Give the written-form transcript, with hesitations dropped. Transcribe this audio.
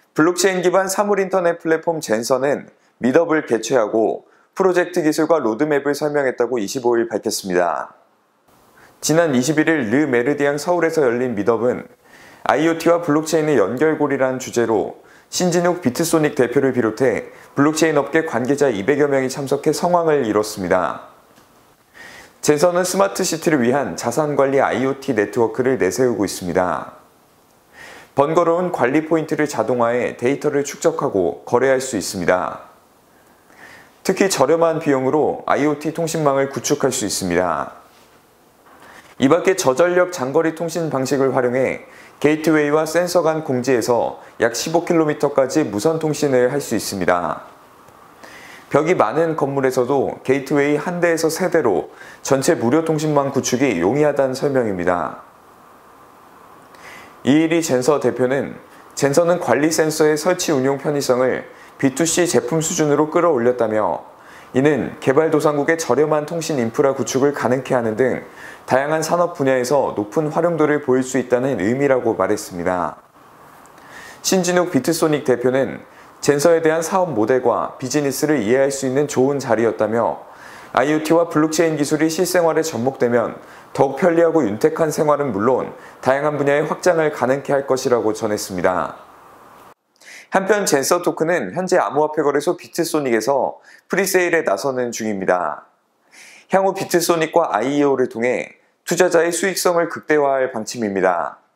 블록체인 기반 사물 인터넷 플랫폼 젠서는 미덥을 개최하고 프로젝트 기술과 로드맵을 설명했다고 25일 밝혔습니다. 지난 21일 르 메르디앙 서울에서 열린 미덥은 IoT와 블록체인의 연결고리라는 주제로 신진욱 비트소닉 대표를 비롯해 블록체인 업계 관계자 200여 명이 참석해 성황을 이뤘습니다. 젠서는 스마트 시티를 위한 자산관리 IoT 네트워크를 내세우고 있습니다. 번거로운 관리 포인트를 자동화해 데이터를 축적하고 거래할 수 있습니다. 특히 저렴한 비용으로 IoT 통신망을 구축할 수 있습니다. 이 밖에 저전력 장거리 통신 방식을 활용해 게이트웨이와 센서 간 공지에서 약 15km까지 무선 통신을 할 수 있습니다. 벽이 많은 건물에서도 게이트웨이 한 대에서 세 대로 전체 무료 통신망 구축이 용이하다는 설명입니다. 이일이 젠서 대표는 젠서는 관리 센서의 설치 운용 편의성을 B2C 제품 수준으로 끌어올렸다며 이는 개발도상국의 저렴한 통신 인프라 구축을 가능케 하는 등 다양한 산업 분야에서 높은 활용도를 보일 수 있다는 의미라고 말했습니다. 신진욱 비트소닉 대표는 젠서에 대한 사업 모델과 비즈니스를 이해할 수 있는 좋은 자리였다며 IoT와 블록체인 기술이 실생활에 접목되면 더욱 편리하고 윤택한 생활은 물론 다양한 분야의 확장을 가능케 할 것이라고 전했습니다. 한편 젠서 토큰은 현재 암호화폐 거래소 비트소닉에서 프리세일에 나서는 중입니다. 향후 비트소닉과 IEO를 통해 투자자의 수익성을 극대화할 방침입니다.